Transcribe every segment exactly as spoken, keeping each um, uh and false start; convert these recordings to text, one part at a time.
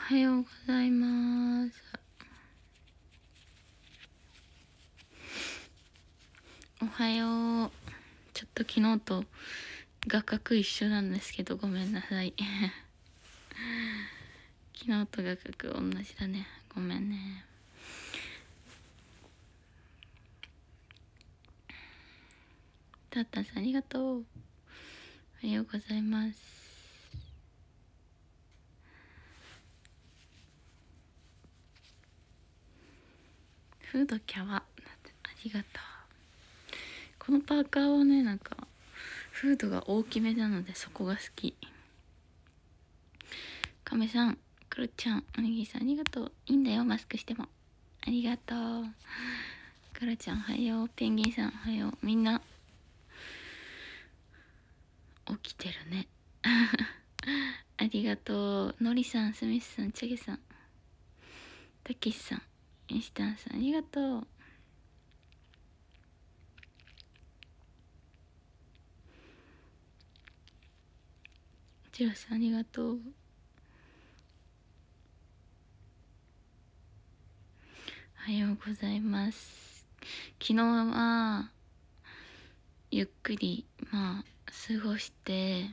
はようございます。おはよう。ちょっと昨日と画角一緒なんですけどごめんなさい。昨日と画角同じだね。ごめんね。たったさんありがとう。おはようございます。フードキャワありがとう。このパーカーはね、なんかフードが大きめなのでそこが好き。亀さん、クロちゃん、おにぎりさんありがとう。いいんだよマスクしても。ありがとう。クロちゃんおはよう。ペンギンさんおはよう。みんな起きてるね。ありがとう。のりさん、スミスさん、チャゲさん、たけしさん、インスタンさんありがとう。ジロさんありがとう。おはようございます。昨日はゆっくりまあ過ごして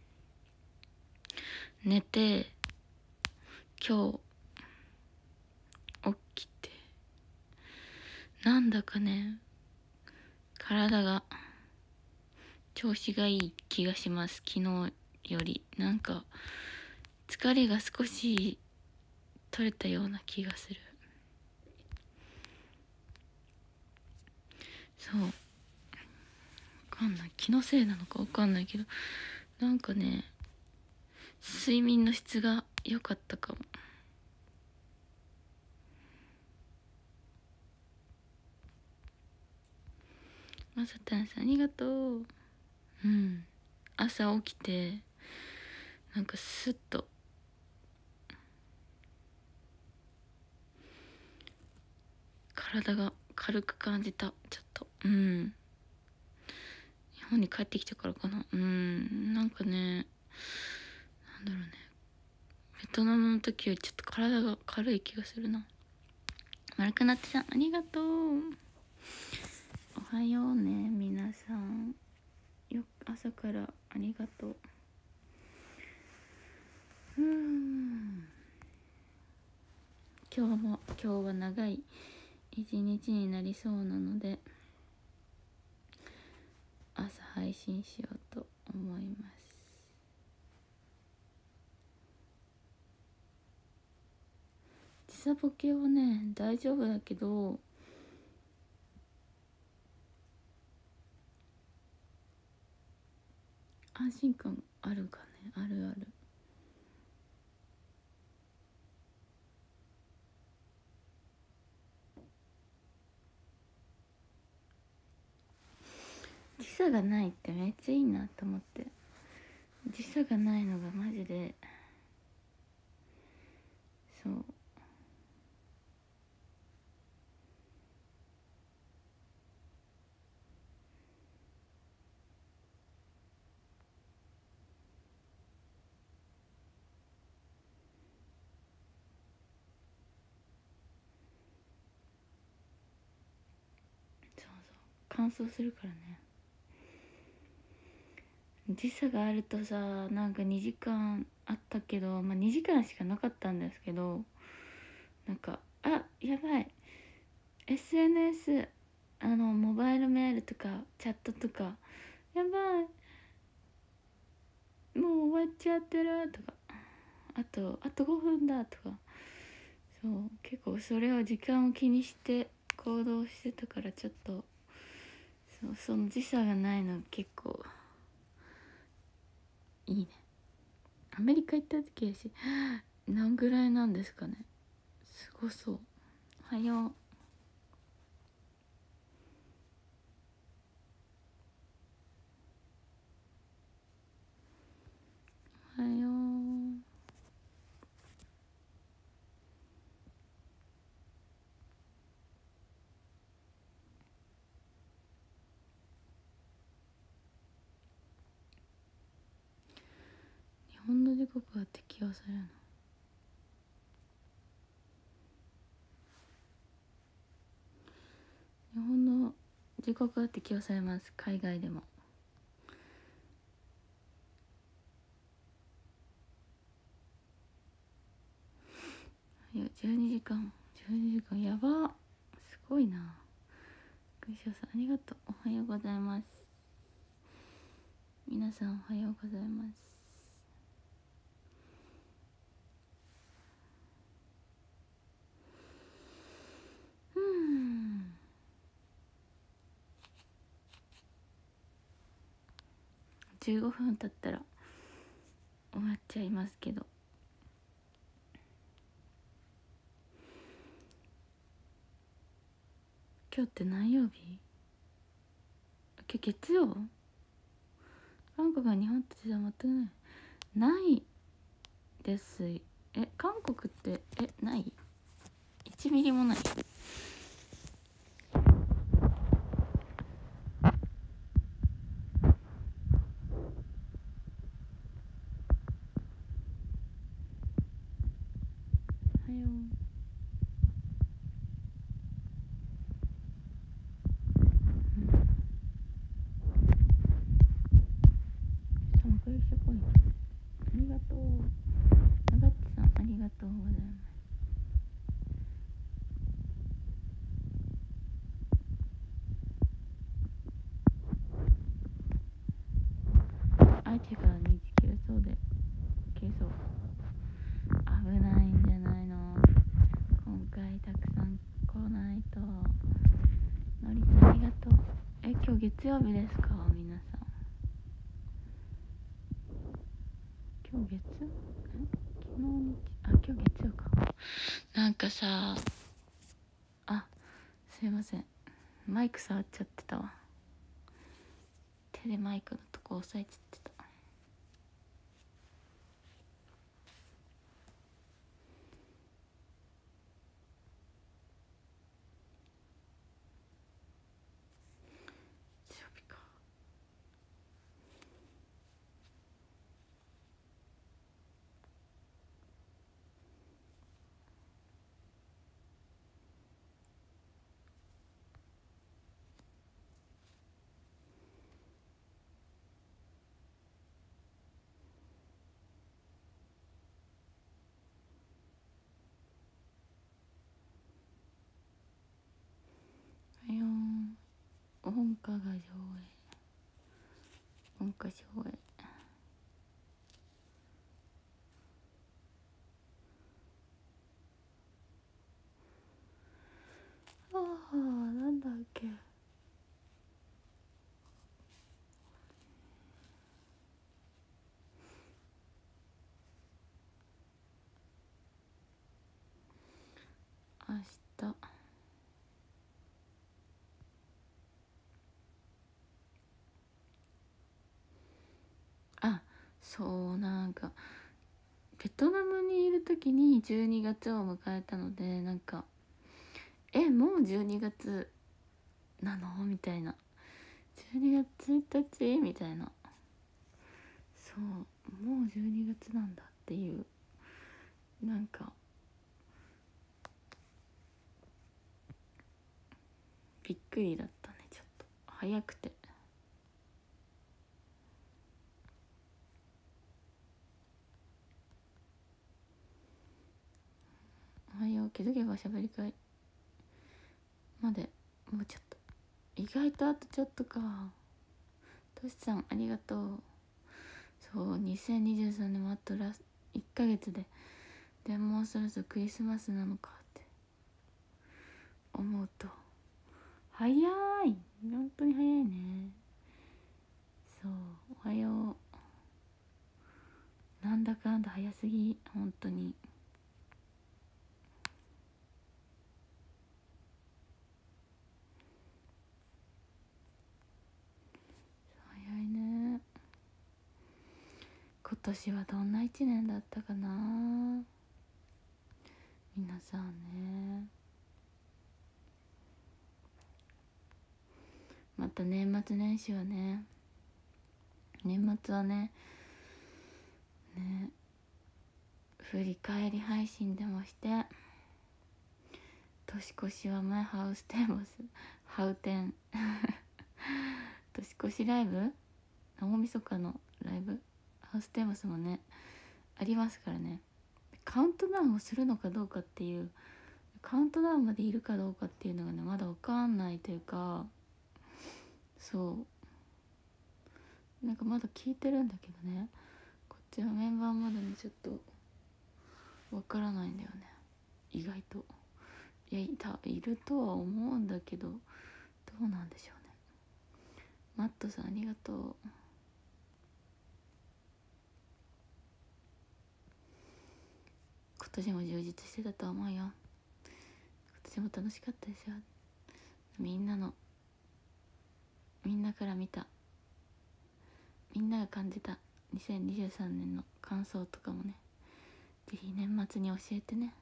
寝て、今日起きて、なんだかね体が調子がいい気がします。昨日よりなんか疲れが少し取れたような気がする。そうわかんない、気のせいなのかわかんないけど、なんかね睡眠の質が良かったかも。まさたんさんありがとう。うん、朝起きてなんかスッと体が軽く感じた。ちょっとうん日本に帰ってきたからかな。うんなんかね、なんだろうね、ベトナムの時よりちょっと体が軽い気がするな。丸くなってさんありがとう。おはようね皆さん、よ朝からありがとう。うーん今日も今日は長い一日になりそうなので朝配信しようと思います。時差ボケはね大丈夫だけど、安心感あるかね。あるある。時差がないってめっちゃいいなと思って。時差がないのがマジでそう。そうそう乾燥するからね。時差があるとさ、なんかにじかんあったけど、まあにじかんしかなかったんですけど、なんかあやばい エスエヌエス あのモバイルメールとかチャットとかやばいもう終わっちゃってるとか、あとあとごふんだとか、そう結構それを時間を気にして行動してたから、ちょっとそうその時差がないの結構いいね。アメリカ行った時やし、何ぐらいなんですかね。すごそう。おはよう。おはよう。日本の時刻は適用されるの。 時刻は適用されます、海外でも。いやじゅうにじかんじゅうにじかんやば、すごいな。グショさんありがとう。おはようございます。皆さんおはようございます。うんじゅうごふん経ったら終わっちゃいますけど、今日って何曜日？今日月曜？韓国は日本と違う全くないないです。え韓国ってえない？いちミリもない。おはよう。うん、これしてこい。ありがとう。あがっちさんありがとうございます。相手からに切れそうで切れそう。危ないんじゃないの。今回たくさん来ないと。のりさんありがとう。え今日月曜日ですか皆さん。今日月え昨日日あ今日月曜か。なんかさあすいませんマイク触っちゃってたわ。手でマイクのとこ押さえちゃってた。強火か。はいよー音歌が上映音歌上映ああなんだっけ。明日あそうなんかベトナムにいる時にじゅうにがつを迎えたのでなんかえもうじゅうにがつなのみたいな。じゅうにがつついたちみたいな。そうもうじゅうにがつなんだっていうなんかびっくりだったね。ちょっと早くて。おはよう気づけばしゃべり会までもうちょっと意外とあとちょっとか。としさんありがとう。そうにせんにじゅうさんねんもあとラスいっかげつででもうそろそろクリスマスなのかって思うと早い本当に早いね。そうおはようなんだかんだ早すぎ本当に。早いね。今年はどんな一年だったかな皆さんね。また年末年始はね年末はねね振り返り配信でもして年越しはマイハウステーマスハウテン年越しライブ、大晦日のライブ、ハウステンボスもねありますからね。カウントダウンをするのかどうかっていう、カウントダウンまでいるかどうかっていうのがねまだ分かんないというか、そうなんかまだ聞いてるんだけどね、こっちはメンバーまだねちょっと分からないんだよね意外と。いや い, たいるとは思うんだけど、どうなんでしょうね。マットさんありがとう。今年も充実してたと思うよ。今年も楽しかったですよ。みんなのみんなから見た、みんなが感じたにせんにじゅうさんねんの感想とかもね、ぜひ年末に教えてね。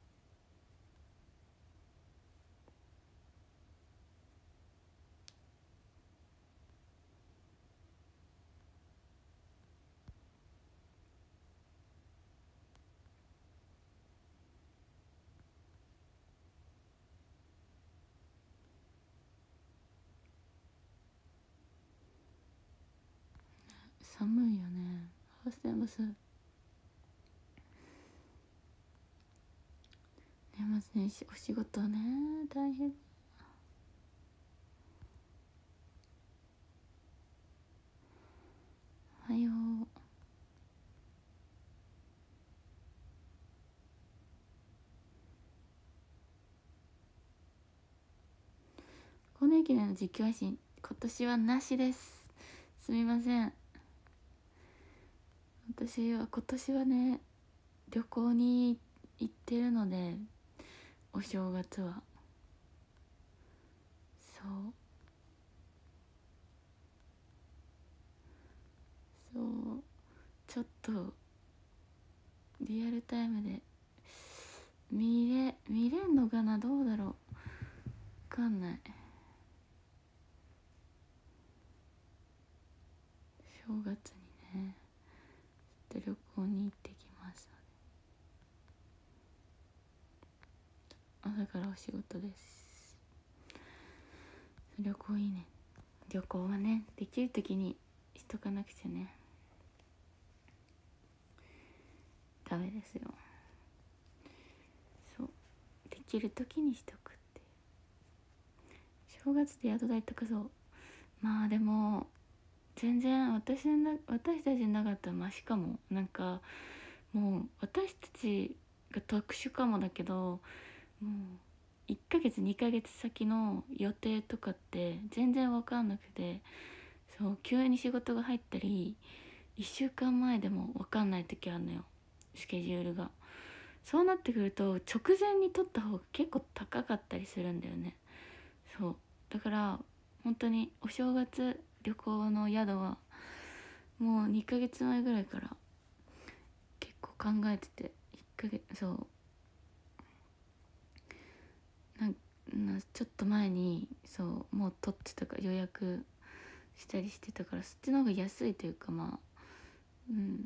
寒いよねハウステンボス。年末年始お仕事ね大変。おはよう。更年期での実況配信今年はなしです。すみません。私は今年はね旅行に行ってるので、お正月はそうそうちょっとリアルタイムで見れ見れんのかな、どうだろう、わかんない。正月にねちょっと旅行に行ってきますので、朝からお仕事です。旅行いいね。旅行はねできる時にしとかなくちゃねダメですよ。そうできる時にしとくって。正月で宿代とかそう、まあでも全然私の私たちなかったらマシかも。なんかもう私たちが特殊かもだけど、もういっかげつにかげつ先の予定とかって全然分かんなくて、そう急に仕事が入ったりいっしゅうかんまえでも分かんない時あるのよ、スケジュールが。そうなってくると直前に取った方が結構高かったりするんだよね。そうだから本当にお正月旅行の宿はもうにかげつまえぐらいから結構考えてて、いっかげつそうなんなちょっと前にそうもう取ってたから予約したりしてたから、そっちの方が安いというか、まあうん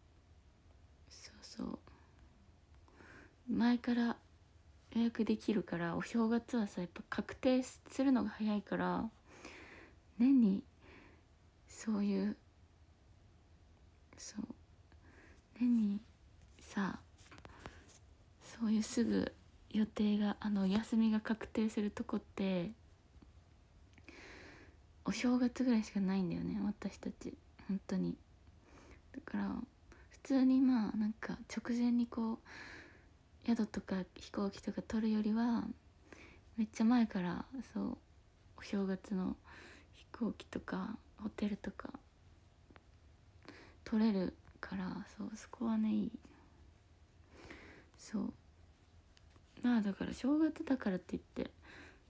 そうそう前から予約できるから、お正月はさやっぱ確定するのが早いから、年にそういうそう年にさそういうすぐ予定があの休みが確定するとこってお正月ぐらいしかないんだよね私たち本当に。だから普通にまあなんか直前にこう宿とか飛行機とか取るよりはめっちゃ前からそうお正月の飛行機とかホテルとか取れるから、そうそこはねいい。そうまあだから正月だからって言って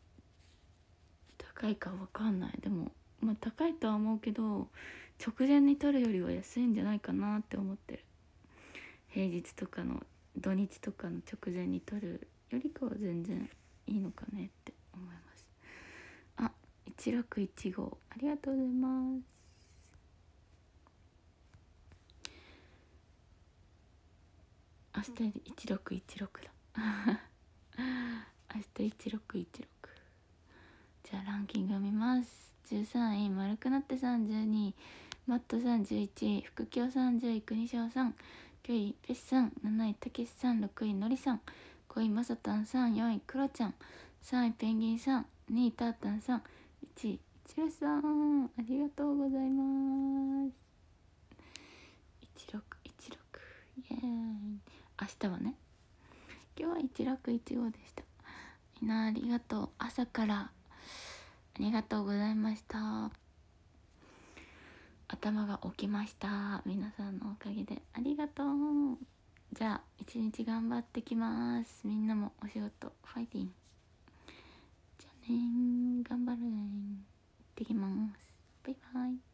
高いかわかんない。でもまあ高いとは思うけど直前に取るよりは安いんじゃないかなって思ってる。平日とかの土日とかの直前に取るよりかは全然いいのかねって思います。あ、いちろくいちごありがとうございます。明日いちろくいちろくだ明日いちろくいちろく。じゃあキングを見ます。じゅうさんい丸くなってさん、じゅうにいマットさん、じゅういちい福京さん、じゅうい国章さん、きゅういペシさん、なないたけしさん、ろくいのりさん、ごいまさたんさん、よんいクロちゃん、さんいペンギンさん、にいたーたんさん、いちいいちろさん、ありがとうございます。いちろくいちろくイエーイ。明日はね、今日はいちろくいちごでした。みんなありがとう。朝からありがとうございました。頭が起きました。皆さんのおかげでありがとう。じゃあ一日頑張ってきます。みんなもお仕事ファイティン。じゃあねー、頑張るねー。行ってきます。バイバイ。